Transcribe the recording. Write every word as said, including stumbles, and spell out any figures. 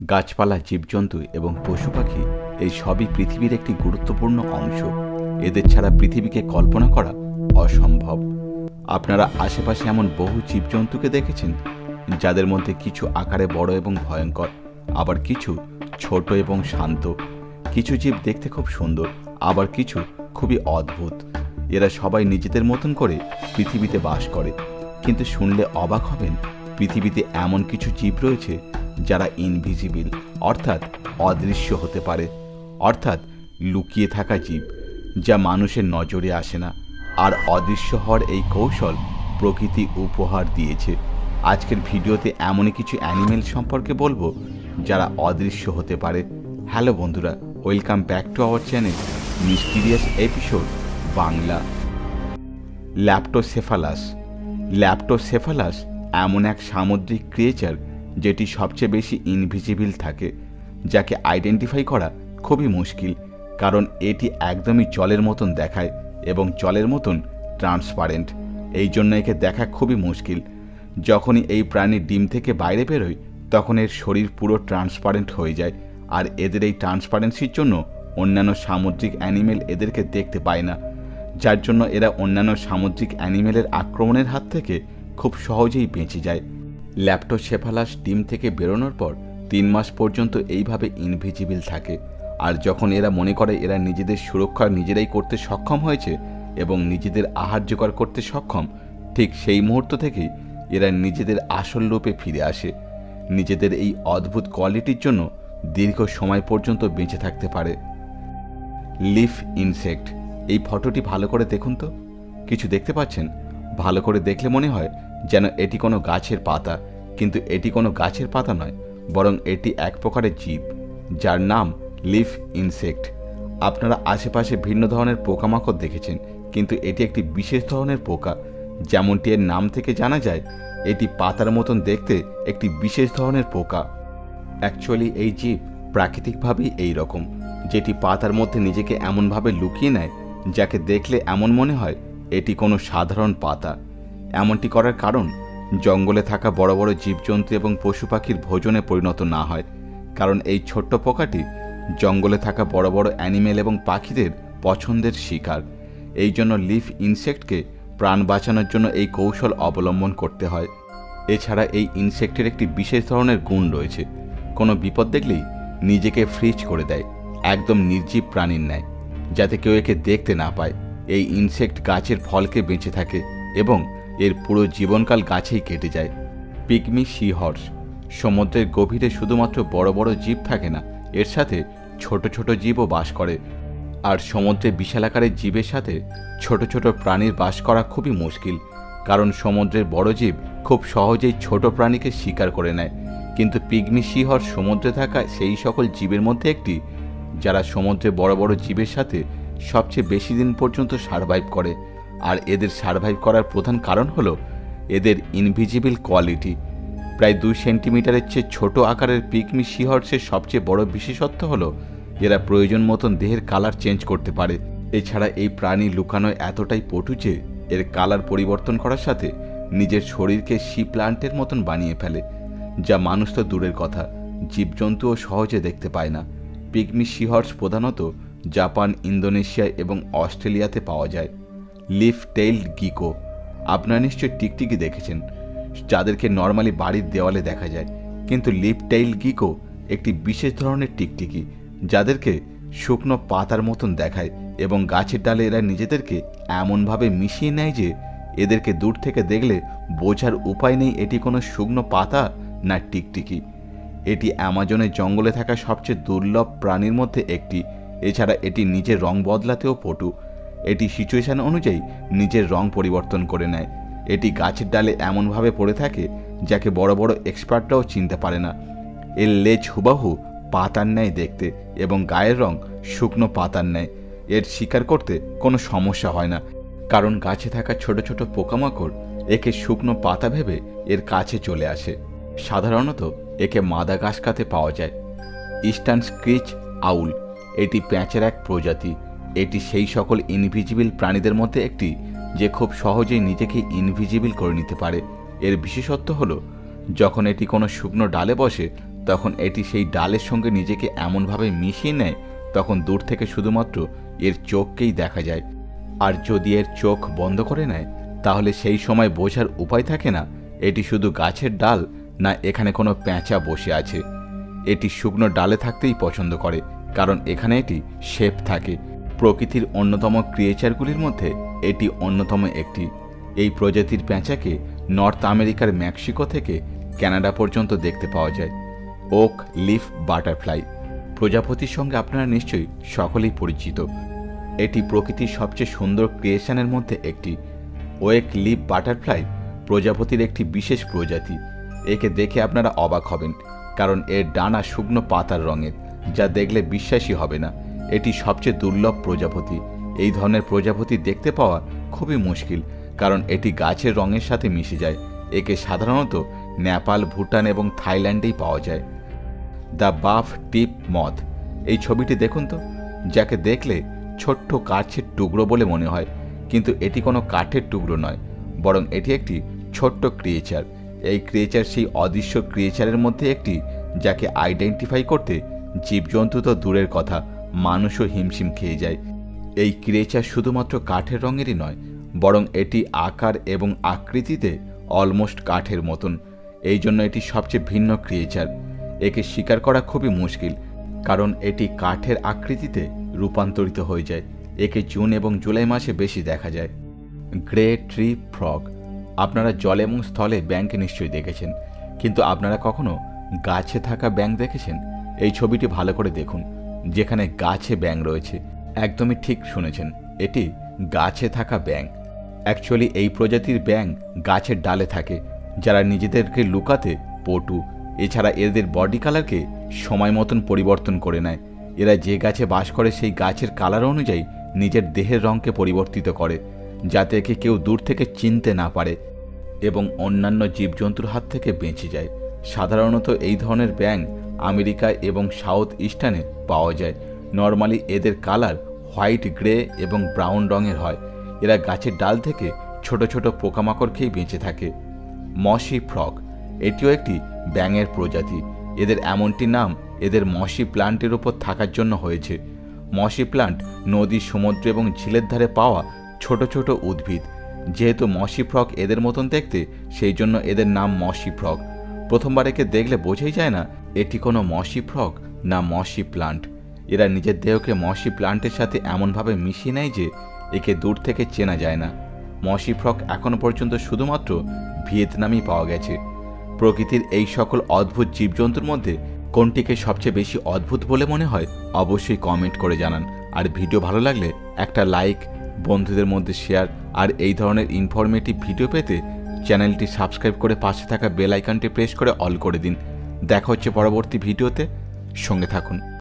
গাছপালা, জীবজন্তু এবং পশু পাখি এই সবই পৃথিবীর একটি গুরুত্বপূর্ণ অংশ। এদের ছাড়া পৃথিবীকে কল্পনা করা অসম্ভব। আপনারা আশেপাশে এমন বহু জীবজন্তুকে দেখেছেন যাদের মধ্যে কিছু আকারে বড় এবং ভয়ঙ্কর, আবার কিছু ছোট এবং শান্ত। কিছু জীব দেখতে খুব সুন্দর, আবার কিছু খুবই অদ্ভুত। এরা সবাই নিজেদের মতন করে পৃথিবীতে বাস করে, কিন্তু শুনলে অবাক হবেন, পৃথিবীতে এমন কিছু জীব রয়েছে যারা ইনভিজিবল, অর্থাৎ অদৃশ্য হতে পারে, অর্থাৎ লুকিয়ে থাকা জীব যা মানুষের নজরে আসে না। আর অদৃশ্য হওয়ার এই কৌশল প্রকৃতি উপহার দিয়েছে। আজকের ভিডিওতে এমনই কিছু অ্যানিমেল সম্পর্কে বলবো যারা অদৃশ্য হতে পারে। হ্যালো বন্ধুরা, welcome back to our channel mysterious episode Bangla. Leptocephalus. Leptocephalus এমন এক সামুদ্রিক ক্রিয়েচার যেটি সবচেয়ে বেশি ইনভিজিবল থাকে, যাকে আইডেন্টিফাই করা খুবই মুশকিল, কারণ এটি একদমই জলের মতন দেখায় এবং জলের মতন ট্রান্সপারেন্ট। এই জন্য একে দেখা খুবই মুশকিল। যখনই এই প্রাণী ডিম থেকে বাইরে বেরোয় তখন এর শরীর পুরো ট্রান্সপারেন্ট হয়ে যায়, আর এদের এই ট্রান্সপারেন্সির জন্য অন্যান্য সামুদ্রিক অ্যানিমেল এদেরকে দেখতে পায় না, যার জন্য এরা অন্যান্য সামুদ্রিক অ্যানিমেলের আক্রমণের হাত থেকে খুব সহজেই বেঁচে যায়। ল্যাপ্টোসেফালাস ডিম থেকে বেরোনোর পর তিন মাস পর্যন্ত এইভাবে ইনভিজিবল থাকে, আর যখন এরা মনে করে এরা নিজেদের সুরক্ষা নিজেরাই করতে সক্ষম হয়েছে এবং নিজেদের আহার জোগাড় করতে সক্ষম, ঠিক সেই মুহূর্ত থেকেই এরা নিজেদের আসল রূপে ফিরে আসে। নিজেদের এই অদ্ভুত কোয়ালিটির জন্য দীর্ঘ সময় পর্যন্ত বেঁচে থাকতে পারে। Leaf insect. এই ফটোটি ভালো করে দেখুন তো, কিছু দেখতে পাচ্ছেন? ভালো করে দেখলে মনে হয় যেন এটি কোনো গাছের পাতা, কিন্তু এটি কোনো গাছের পাতা নয়, বরং এটি এক প্রকারের জীব যার নাম লিফ ইনসেক্ট। আপনারা আশেপাশে ভিন্ন ধরনের পোকামাকড় দেখেছেন, কিন্তু এটি একটি বিশেষ ধরনের পোকা। যেমনটি এর নাম থেকে জানা যায়, এটি পাতার মতন দেখতে একটি বিশেষ ধরনের পোকা। অ্যাকচুয়ালি এই জীব প্রাকৃতিকভাবেই এই রকম, যেটি পাতার মধ্যে নিজেকে এমনভাবে লুকিয়ে নেয় যাকে দেখলে এমন মনে হয় এটি কোনো সাধারণ পাতা। এমনটি করার কারণ জঙ্গলে থাকা বড় বড় জীবজন্তু এবং পশু পাখির ভোজনে পরিণত না হয়, কারণ এই ছোট্ট পোকাটি জঙ্গলে থাকা বড় বড় অ্যানিমেল এবং পাখিদের পছন্দের শিকার। এই জন্য লিফ ইনসেক্টকে প্রাণ বাঁচানোর জন্য এই কৌশল অবলম্বন করতে হয়। এছাড়া এই ইনসেক্টের একটি বিশেষ ধরনের গুণ রয়েছে, কোনো বিপদ দেখলেই নিজেকে ফ্রিজ করে দেয়, একদম নির্জীব প্রাণীর ন্যায়, যাতে কেউ একে দেখতে না পায়। এই ইনসেক্ট গাছের ফলকে বেঁচে থাকে এবং এর পুরো জীবনকাল গাছেই কেটে যায়। Pygmy sea horse. সমুদ্রের গভীরে শুধুমাত্র বড় বড় জীব থাকে না, এর সাথে ছোট ছোট জীবও বাস করে। আর সমুদ্রে বিশাল আকারের জীবের সাথে ছোট ছোট প্রাণীর বাস করা খুবই মুশকিল, কারণ সমুদ্রের বড় জীব খুব সহজেই ছোট প্রাণীকে শিকার করে নেয়। কিন্তু পিগমি সি হর্স সমুদ্রে থাকা সেই সকল জীবের মধ্যে একটি যারা সমুদ্রে বড় বড় জীবের সাথে সবচেয়ে বেশি দিন পর্যন্ত সারভাইভ করে। আর এদের সারভাইভ করার প্রধান কারণ হলো এদের ইনভিজিবল কোয়ালিটি। প্রায় দুই সেন্টিমিটারের চেয়ে ছোট আকারের পিগমি সি হর্সের সবচেয়ে বড় বিশেষত্ব হলো এরা প্রয়োজন মতন দেহের কালার চেঞ্জ করতে পারে। এছাড়া এই প্রাণী লুকানো এতটাই পটু যে এর কালার পরিবর্তন করার সাথে নিজের শরীরকে সি প্লান্টের মতন বানিয়ে ফেলে, যা মানুষ তো দূরের কথা, জীবজন্তুও সহজে দেখতে পায় না। পিগমি সি হর্স প্রধানত জাপান, ইন্দোনেশিয়া এবং অস্ট্রেলিয়াতে পাওয়া যায়। Leaf tailed gecko. আপনারা নিশ্চয়ই টিকটিকি দেখেছেন, যাদেরকে নর্মালি বাড়ির দেওয়ালে দেখা যায়, কিন্তু লিফ টেইলড গিকো একটি বিশেষ ধরনের টিকটিকি যাদেরকে শুকনো পাতার মতন দেখায় এবং গাছের ডালে এরা নিজেদেরকে এমনভাবে মিশিয়ে নেয় যে এদেরকে দূর থেকে দেখলে বোঝার উপায় নেই এটি কোনো শুকনো পাতা না টিকটিকি। এটি অ্যামাজনের জঙ্গলে থাকা সবচেয়ে দুর্লভ প্রাণীর মধ্যে একটি। এছাড়া এটি নিজের রং বদলাতেও পটু। এটি সিচুয়েশন অনুযায়ী নিজের রং পরিবর্তন করে নেয়। এটি গাছের ডালে এমনভাবে পড়ে থাকে যাকে বড় বড় এক্সপার্টরাও চিনতে পারে না। এর লেজ হুবাহু পাতার ন্যায় দেখতে এবং গায়ের রং শুকনো পাতার ন্যায়। এর শিকার করতে কোনো সমস্যা হয় না, কারণ গাছে থাকা ছোট ছোট পোকামাকড় একে শুকনো পাতা ভেবে এর কাছে চলে আসে। সাধারণত একে মাদাগাস্কারে পাওয়া যায়। Eastern screech owl. এটি প্যাঁচের এক প্রজাতি। এটি সেই সকল ইনভিজিবল প্রাণীদের মধ্যে একটি যে খুব সহজেই নিজেকে ইনভিজিবল করে নিতে পারে। এর বিশেষত্ব হলো যখন এটি কোনো শুকনো ডালে বসে তখন এটি সেই ডালের সঙ্গে নিজেকে এমনভাবে মিশিয়ে নেয় তখন দূর থেকে শুধুমাত্র এর চোখকেই দেখা যায়। আর যদি এর চোখ বন্ধ করে নেয় তাহলে সেই সময় বোঝার উপায় থাকে না এটি শুধু গাছের ডাল না এখানে কোনো প্যাঁচা বসে আছে। এটি শুকনো ডালে থাকতেই পছন্দ করে, কারণ এখানে এটি শেপ থাকে। প্রকৃতির অন্যতম ক্রিয়েচারগুলির মধ্যে এটি অন্যতম একটি। এই প্রজাতির প্যাঁচাকে নর্থ আমেরিকার মেক্সিকো থেকে কানাডা পর্যন্ত দেখতে পাওয়া যায়। ওক লিফ বাটারফ্লাই প্রজাপতির সঙ্গে আপনারা নিশ্চয়ই সকলেই পরিচিত। এটি প্রকৃতির সবচেয়ে সুন্দর ক্রিয়েশনের মধ্যে একটি। ওক লিফ বাটারফ্লাই প্রজাপতির একটি বিশেষ প্রজাতি। একে দেখে আপনারা অবাক হবেন, কারণ এর ডানা শুকনো পাতার রঙের, যা দেখলে বিশ্বাসই হবে না। এটি সবচেয়ে দুর্লভ প্রজাপতি। এই ধরনের প্রজাপতি দেখতে পাওয়া খুবই মুশকিল, কারণ এটি গাছের রঙের সাথে মিশে যায়। একে সাধারণত নেপাল, ভুটান এবং থাইল্যান্ডেই পাওয়া যায়। দ্য বাফ টিপ মথ এই ছবিটি দেখুন তো, যাকে দেখলে ছোট্ট কাঠের টুকরো বলে মনে হয়, কিন্তু এটি কোনো কাঠের টুকরো নয়, বরং এটি একটি ছোট্ট ক্রিয়েচার। এই ক্রিয়েচার সেই অদৃশ্য ক্রিয়েচারের মধ্যে একটি, যাকে আইডেন্টিফাই করতে জীবজন্তু তো দূরের কথা, মানুষও হিমশিম খেয়ে যায়। এই ক্রিয়েচার শুধুমাত্র কাঠের রঙেরই নয়, বরং এটি আকার এবং আকৃতিতে অলমোস্ট কাঠের মতন। এই জন্য এটি সবচেয়ে ভিন্ন ক্রিয়েচার। একে শিকার করা খুবই মুশকিল, কারণ এটি কাঠের আকৃতিতে রূপান্তরিত হয়ে যায়। একে জুন এবং জুলাই মাসে বেশি দেখা যায়। গ্রে ট্রি ফ্রগ আপনারা জল এবং স্থলে ব্যাঙকে নিশ্চয়ই দেখেছেন, কিন্তু আপনারা কখনো গাছে থাকা ব্যাঙ দেখেছেন? এই ছবিটি ভালো করে দেখুন, যেখানে গাছে ব্যাঙ রয়েছে। একদমই ঠিক শুনেছেন, এটি গাছে থাকা ব্যাঙ। অ্যাকচুয়ালি এই প্রজাতির ব্যাঙ গাছের ডালে থাকে, যারা নিজেদেরকে লুকাতে পটু। এছাড়া এদের বডি কালারকে সময় মতন পরিবর্তন করে নেয়। এরা যে গাছে বাস করে সেই গাছের কালার অনুযায়ী নিজের দেহের রঙকে পরিবর্তিত করে, যাতে একে কেউ দূর থেকে চিনতে না পারে এবং অন্যান্য জীবজন্তুর হাত থেকে বেঁচে যায়। সাধারণত এই ধরনের ব্যাঙ আমেরিকা এবং সাউথ ইস্টার্নে পাওয়া যায়। নর্মালি এদের কালার হোয়াইট, গ্রে এবং ব্রাউন রঙের হয়। এরা গাছের ডাল থেকে ছোট ছোট পোকামাকড় খেয়ে বেঁচে থাকে। মসি ফ্রগ এটিও একটি ব্যাঙের প্রজাতি। এদের এমনটি নাম এদের মসি প্লান্টের ওপর থাকার জন্য হয়েছে। মসি প্লান্ট নদী, সমুদ্র এবং ঝিলের ধারে পাওয়া ছোট ছোট উদ্ভিদ। যেহেতু মসি ফ্রগ এদের মতন দেখতে, সেই জন্য এদের নাম মসি ফ্রগ। প্রথমবার একে দেখলে বোঝাই যায় না এটি কোনো মসি ফ্রগ না মসি প্লান্ট। এরা নিজের দেহকে মসি প্লান্টের সাথে এমনভাবে মিশিয়ে নেয় যে একে দূর থেকে চেনা যায় না। মসি ফ্রগ এখনো পর্যন্ত শুধুমাত্র ভিয়েতনামেই পাওয়া গেছে। প্রকৃতির এই সকল অদ্ভুত জীবজন্তুর মধ্যে কোনটিকে সবচেয়ে বেশি অদ্ভুত বলে মনে হয় অবশ্যই কমেন্ট করে জানান। আর ভিডিও ভালো লাগলে একটা লাইক, বন্ধুদের মধ্যে শেয়ার, আর এই ধরনের ইনফরমেটিভ ভিডিও পেতে চ্যানেলটি সাবস্ক্রাইব করে পাশে থাকা বেল আইকনটি প্রেস করে অল করে দিন। দেখা হচ্ছে পরবর্তী ভিডিওতে, সঙ্গে থাকুন।